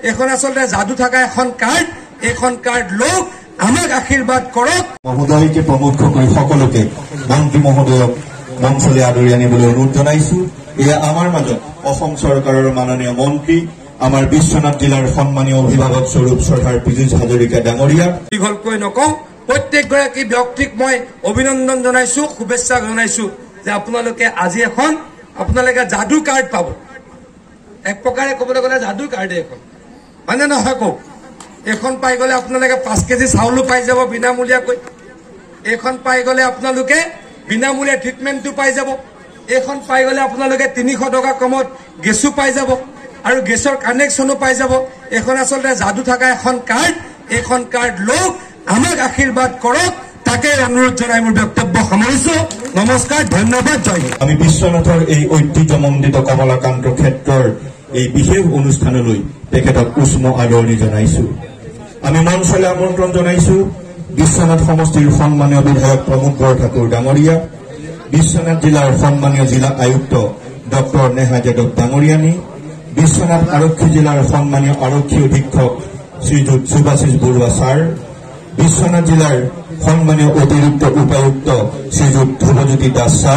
এখন আসলে যাদু থাকা এখন কার্ড, এখন কার্ড লোক আমাক আশীর্বাদ কৰক। মহোদয়কে প্ৰমুখ কৰি সকলোকে মন্ত্ৰী মহোদয়ক মঞ্চলৈ আদৰি আনিবলৈ অনুৰোধ জনাইছো। এয়া আমাৰ মাজত অসম চৰকাৰৰ মাননীয় মন্ত্ৰী আমাৰ বিশ্বনাথ জিলাৰ সন্মানীয় অভিভাৱক স্বৰূপ শ্ৰদ্ধাৰ পীযুষ হাজৰিকা ডাঙৰীয়া। দীঘলকৈ নকওঁ, প্ৰত্যেকগৰাকী ব্যক্তিক মই অভিনন্দন জনাইছো, শুভেচ্ছা জনাইছো যে আপোনালোকে আজি এখন আপোনালোকে যাদু কাৰ্ড পাব। এক প্ৰকাৰে ক'বলৈ গ'লে যাদু কাৰ্ডে এখন, মানে নহয় কওক। এখন পাই গ'লে আপোনালোকে 5 কেজি চাউলো পাই যাব বিনামূলীয়াকৈ। এইখন পাই গ'লে আপোনালোকে বিনামূলীয়া ট্ৰিটমেণ্টটো পাই যাব। এইখন পাই গ'লে আপোনালোকে 300 টকা কমত গেছো পাই যাব আৰু গেছৰ কানেকশ্যনো পাই যাব। এখন আচলতে যাদু থাকা এখন কাৰ্ড, এইখন কাৰ্ড লোক আমাক আশীৰ্বাদ কৰক, তাকে অনুৰোধ জনাই মোৰ বক্তব্য সামৰিছো। নমস্কাৰ, ধন্যবাদ, জয় হিন্দ। আমি বিশ্বনাথৰ এই ঐতিহ্যমণ্ডিত কমলাকান্ত ক্ষেত্ৰৰ এই বিশেষ অনুষ্ঠানলৈ তেখেতক উষ্ম আদৰণি জনাইছো। আমি মঞ্চলৈ আমন্ত্ৰণ জনাইছো বিশ্বনাথ সমষ্টিৰ সন্মানীয় বিধায়ক প্ৰমোদ বৰঠাকুৰ ডাঙৰীয়া, বিশ্বনাথ জিলাৰ সন্মানীয় জিলা আয়ুক্ত ডক্টৰ নেহা যাদৱ ডাঙৰীয়ানী, বিশ্বনাথ আৰক্ষী জিলাৰ সন্মানীয় আৰক্ষী অধীক্ষক শ্ৰীযুত সুভাশিষ বৰুৱা ছাৰ, বিশ্বনাথ জিলাৰ সন্মানীয় অতিৰিক্ত উপায়ুক্ত শ্ৰীযুত ধ্ৰুৱজ্যোতি দাস ছাৰ,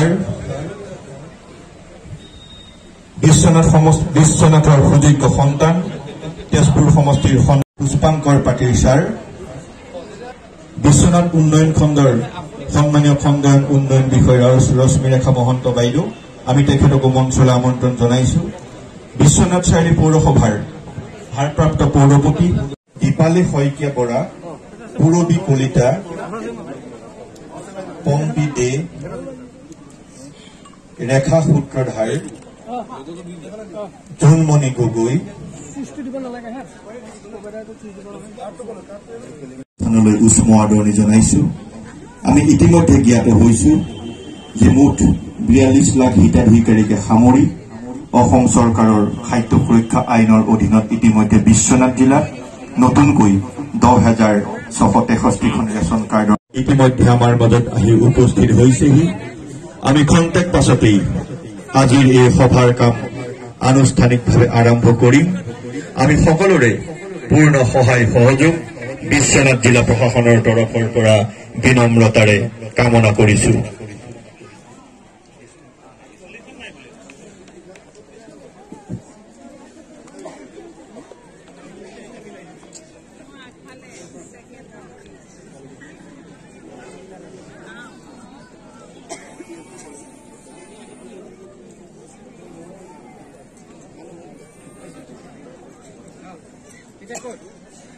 বিশ্বনাথৰ সুযোগ্য সন্তান তেজপুৰ সমষ্টিৰ পুষ্পাংকৰ পাটিল ছাৰ, বিশ্বনাথ উন্নয়ন খণ্ডৰ সন্মানীয় খণ্ডায়ন উন্নয়ন বিষয়া ৰশ্মিৰেখা মহন্ত বাইদেউ, আমি তেখেতকো মঞ্চলৈ আমন্ত্ৰণ জনাইছো। বিশ্বনাথ চাৰিআলি পৌৰসভাৰ ভাৰপ্ৰাপ্ত পৌৰপতি দীপালী শইকীয়া বৰা, পূৰবী কলিতা, পম্পী দে, ৰেখা সূত্ৰধাৰ, জোনমণি গগৈ, উষ্ম আদৰণি জনাইছো। আমি ইতিমধ্যে জ্ঞাত হৈছো যে মুঠ 42 লাখ হিতাধিকাৰীকে সামৰি অসম চৰকাৰৰ খাদ্য সুৰক্ষা আইনৰ অধীনত ইতিমধ্যে বিশ্বনাথ জিলাত নতুনকৈ 10,663খন ৰেচন কাৰ্ড ইতিমধ্যে আমাৰ মাজত আহি উপস্থিত হৈছেহি। আমি খন্তেক পাছতেই আজিৰ এই সভাৰ কাম আনুষ্ঠানিকভাৱে আৰম্ভ কৰিম। আমি সকলোৰে পূৰ্ণ সহায় সহযোগ বিশ্বনাথ জিলা প্ৰশাসনৰ তৰফৰ পৰা বিনম্ৰতাৰে কামনা কৰিছো। এটা